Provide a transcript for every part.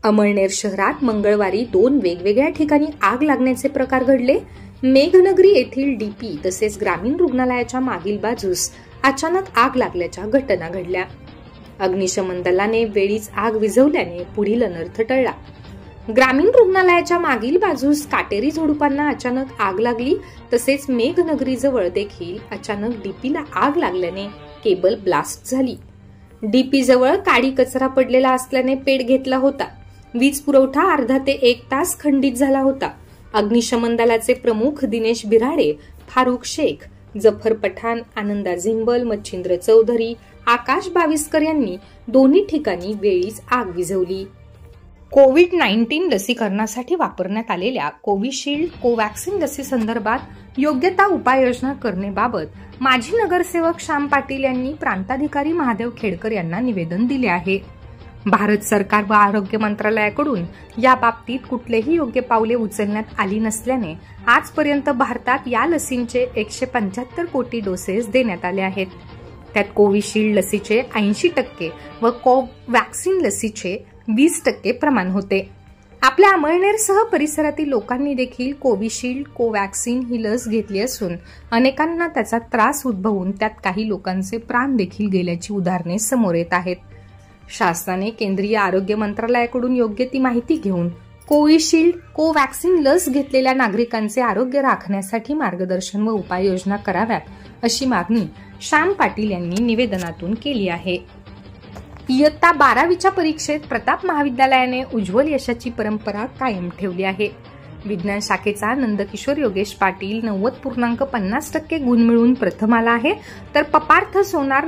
अमळनेर शहरात मंगळवारी 2 वेगवेगळ्या ठिकाणी आग लागण्याचे प्रकार घडले. मेघनगरी येथील डीपी तसेच ग्रामीण रुग्णालयाच्या मागील बाजूस अचानक आग लागल्याच्या घटना घडल्या. अग्निशमन दलाने वेळीच आग विझवल्याने पुढील अनर्थ टळला. ग्रामीण रुग्णालयाच्या मागील बाजूस काटेरी झुडुपांना अचानक आग लागली. तसेच मेघनगरी जवळ देखील अचानक डीपीला आग लागल्याने केबल ब्लास्ट झाली. डीपी जवळ काडी कचरा पडलेला असल्याने पेट घेतला होता. वीज पुरवठा अर्धा ते 1 तास खंडित झाला होता. अग्निशमन दलाचे प्रमुख दिनेश बिराडे, फारुख शेख, जफर पठाण, आनंदा झिंबल, मच्छिंद्र चौधरी, आकाश बाविस्कर यांनी दोन्ही ठिकाणी वेळीच आग विझवली. कोविड-19 लसीकरणासाठी वापरण्यात आलेल्या कोविशिल्ड कोवॅक्सिन लसीसंदर्भात योग्य उपाययोजना करण्याबाबत माजी नगरसेवक श्याम पाटील यांनी प्रांताधिकारी महादेव खेडकर यांना निवेदन दिले आहे. भारत सरकार व आरोग्य मंत्रालयाकडून या बाबतीत कुठलेही योग्य पावले उचलण्यात आली नसल्याने आजपर्यंत भारतात या लसींचे 175 कोटी डोसेस देण्यात आले आहेत. त्यात कोविशिल्ड लसीचे 80% व कोवॅक्सिन लसीचे 20% प्रमाण होते. आपल्या अमळनेरसह परिसरातील लोकांनी देखील कोविशिल्ड कोवॅक्सिन ही लस घेतली असून अनेकांना त्याचा त्रास उद्भवून त्यात काही लोकांचे प्राण देखील गेल्याची उदाहरणे समोर येत आहेत. शासनाने केंद्रीय आरोग्य मंत्रालयाकडून योग्य ती माहिती घेऊन कोविशिल्ड कोवॅक्सिन लस घेतलेल्या नागरिकांचे आरोग्य राखण्यासाठी मार्गदर्शन व उपाययोजना कराव्यात अशी मागणी श्याम पाटील यांनी निवेदनातून केली आहे. इयत्ता 12वीच्या परीक्षेत प्रताप महाविद्यालयाने उज्ज्वल यशाची परंपरा कायम ठेवली आहे. विज्ञान शाखेचा नंदकिशोर योगेश पाटील 90.50% गुण मिळवून प्रथम आला आहे, तर पपार्थ सोनार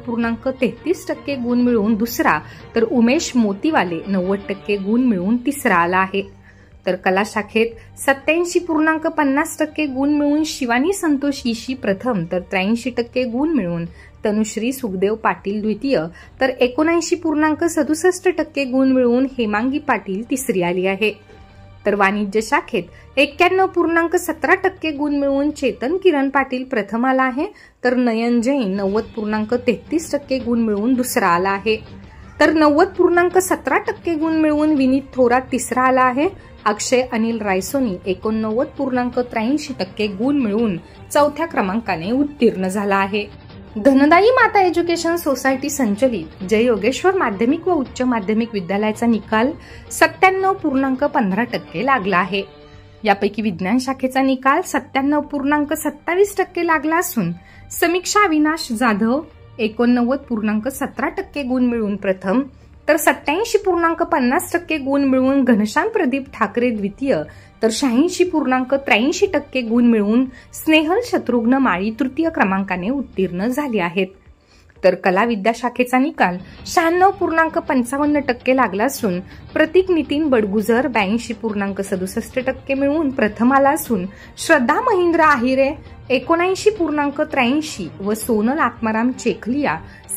90.33% गुण मिळवून दुसरा, तर उमेश मोतीवाले 90% गुण मिळवून तिसरा आला आहे. तर कला शाखेत 87.50% गुण मिळवून शिवानी संतोष ईशी प्रथम, तर 83% गुण मिळवून तनुश्री सुखदेव पाटील द्वितीय, तर 79.67% गुण मिळवून हेमांगी पाटील तिसरी आली आहे. तर वाणिज्य शाखेत 91.17% गुण मिळवून चेतन किरण पाटील प्रथम आला आहे, तर नयन जैन 90.33% गुण मिळवून दुसरा आला आहे. तर 90.17% गुण मिळवून विनीत थोरात तिसरा आला आहे. अक्षय अनिल रायसोनी 89.83% गुण मिळवून चौथ्या क्रमांकाने उत्तीर्ण झाला आहे. धनदायी माता एज्युकेशन सोसायटी संचलित जय योगेश्वर माध्यमिक व उच्च माध्यमिक विद्यालयाचा निकाल 97.15% लागला आहे. यापैकी विज्ञान शाखेचा निकाल 97.27% लागला असून समीक्षा अविनाश जाधव 89.17% गुण मिळवून प्रथम, तर 87.50% गुण मिळवून घनश्याम प्रदीप ठाकरे द्वितीय, तर 86.83% गुण मिळवून स्नेहल शत्रुघ्न माळी तृतीय क्रमांकाने उत्तीर्ण झाले आहेत. तर कला विद्या शाखेचा निकाल 96.55% लागला असून प्रतीक नितीन बडगुजर 82.67% मिळवून प्रथम आला असून श्रद्धा महेंद्र आहिरे 79.83 व सोनल आत्माराम चेखलिया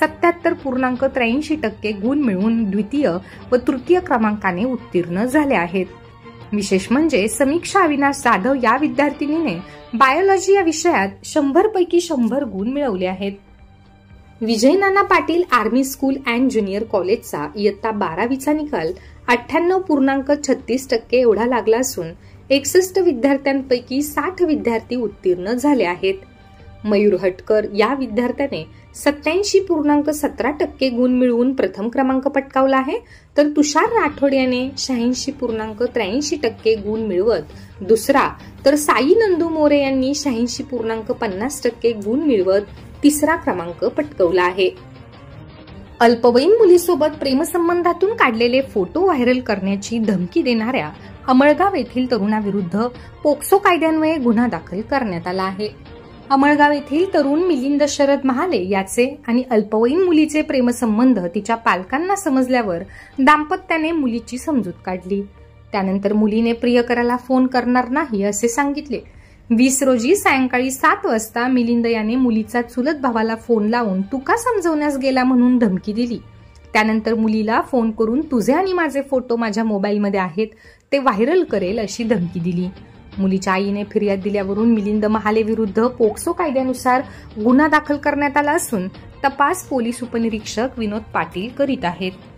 77.83% गुण मिळवून द्वितीय व तृतीय क्रमांकाने उत्तीर्ण झाले आहेत. विशेष म्हणजे समीक्षा अविनाश जाधव या विद्यार्थिनीने बायोलॉजी या विषयात 100 पैकी 100 गुण मिळवले आहेत. Vijay Nana Patil army school and junior कॉलेजचा इयत्ता 12वीचा निकाल 98.36% एवढा लागला असून 61 विद्यार्थ्यांपैकी 60 विद्यार्थी उत्तीर्ण झाले आहेत. मयूर हटकर या विद्यार्थ्याने 87.17% गुण मिळवून प्रथम क्रमांक पटकावला आहे, तर तुषार राठोड याने 86.83% गुण मिळवत दुसरा, तर साई नंदू मोरे यांनी 86.50% गुण मिळवत तिसरा क्रमांक पटकावला आहे. अल्पवयीन मुलीसोबत प्रेमसंबंधातून काढलेले फोटो व्हायरल करण्याची धमकी देणाऱ्या अमळगाव येथील तरुणाविरुद्ध पोक्सो कायद्यान्वये गुन्हा दाखल करण्यात आला आहे. अमळगाव येथील तरुण मिलिंद शरद महाले याचे आणि अल्पवयीन मुलीचे प्रेमसंबंध तिच्या पालकांना समजल्यावर दाम्पत्याने मुलीची समजूत काढली. त्यानंतर मुलीने प्रियकराला फोन करणार नाही असे सांगितले. 20 रोजी सायंकाळी 7 वाजता मिलिंद याने मुलीचा चुलत भावाला फोन लावून तू का समजवण्यास गेला म्हणून धमकी दिली. त्यानंतर मुलीला फोन करून तुझे आणि माझे फोटो माझ्या मोबाईलमध्ये आहेत, ते व्हायरल करेल अशी धमकी दिली. मुलीच्या आईने फिर्याद दिल्यावरून मिलिंद महाले विरुद्ध पोक्सो कायद्यानुसार गुन्हा दाखल करण्यात आला असून तपास पोलीस उपनिरीक्षक विनोद पाटील करीत आहेत.